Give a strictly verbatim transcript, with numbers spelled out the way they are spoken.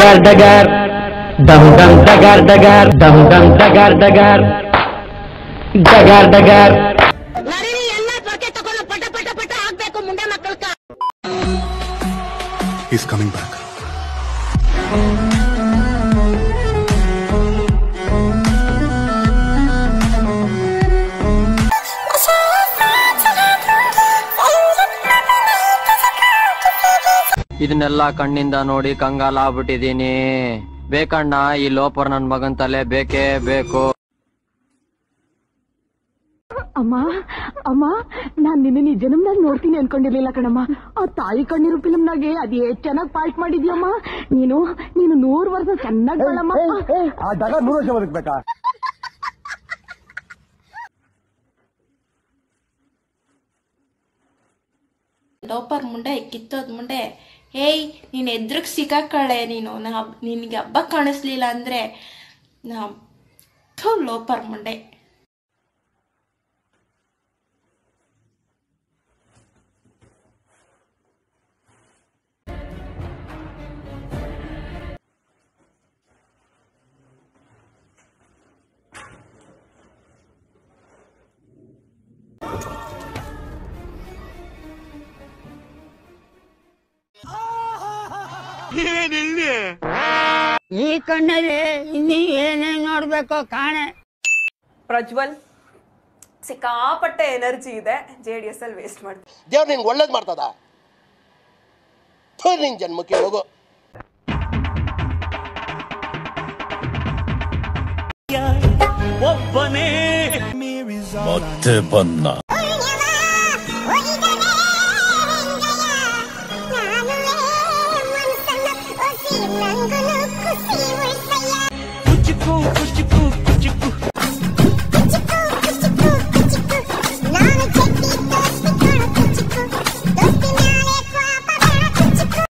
ಡಗಾರ್ ಡಗಾರ್ ಡಮ್ ಡಮ್ ಡಗಾರ್ ಡಗಾರ್ ಡಮ್ ಡಮ್ ಡಗಾರ್ ಡಗಾರ್ ಡಗಾರ್ ಡಗಾರ್ ಎಲ್ಲ ಪೊರ್ಕೆ ತಗೊಂಡು ಪಟ ಪಟ ಪಟ ಆಗ್ಬೇಕು ಮುಂಡೆ ಮಕ್ಕಳ ಈಸ್ ಕಮಿಂಗ್ ಬ್ಯಾಕ್. ಇದನ್ನೆಲ್ಲ ಕಣ್ಣಿಂದ ನೋಡಿ ಕಂಗಾಲ ಆಗ್ಬಿಟ್ಟಿದೀನಿ. ಬೇಕಣ್ಣ ಈ ಲೋಪರ್ ನನ್ ಮಗನ್ ತಲೆ ಬೇಕೇ ಬೇಕು. ಅಮ್ಮ ಅಮ್ಮ ನಾನ್ ನಿನ್ನ ಈ ಜನ್ಮದಾಗ ನೋಡ್ತೀನಿ ಅನ್ಕೊಂಡಿರ್ಲಿಲ್ಲ ಕಣಮ್ಮ. ಆ ತಾಯಿ ಕಣ್ಣೀರು ಫಿಲ್ಮ್ನಾಗೆ ಅದೇ ಚೆನ್ನಾಗ್ ಪಾರ್ಟ್ ಮಾಡಿದ್ಯಮ್ಮ. ನೀನು ನೀನು ನೂರ್ ವರ್ಷ ಚೆನ್ನಾಗ್ ಬಾಳಮ್ಮ. ಆ ಡಗ ನೂರು ವರ್ಷ ಬದುಕ್ಬೇಕಾ? ಲೋಪರ್ ಮುಂಡೆ ಕಿತ್ತೋದ್ ಮುಂಡೆ ಹೇಯ್ ನೀನ್ ಎದ್ರಗ್ ಸಿಕ್ಕಾಕಳೆ ನೀನು ನಿನ್ಗೆ ಹಬ್ಬ ಕಾಣಿಸ್ಲಿಲ್ಲ ಅಂದ್ರೆ ನಾ ಲೋಪರ್ ಮುಂಡೆ. ಈ ಕಣ್ಣಲ್ಲಿ ಇನ್ನೀ ಏನೇನ್ ನೋಡ್ಬೇಕೋ ಕಾಣೆ. ಪ್ರಜ್ವಲ್ ಸಿಕ್ಕಾಪಟ್ಟೆ ಎನರ್ಜಿ ಇದೆ, ಜೆಡಿಎಸ್ ಅಲ್ಲಿ ವೇಸ್ಟ್ ಮಾಡ್ತಾರೆ. ದೇವ್ರು ನಿನ್ಗೆ ಒಳ್ಳೇದ್ ಮಾಡ್ತದ? ನಿನ್ ಜನ್ಮಕ್ಕೆ ಹೋಗು. ಒಬ್ಬನೇ ಮತ್ತೆ ಬನ್ನ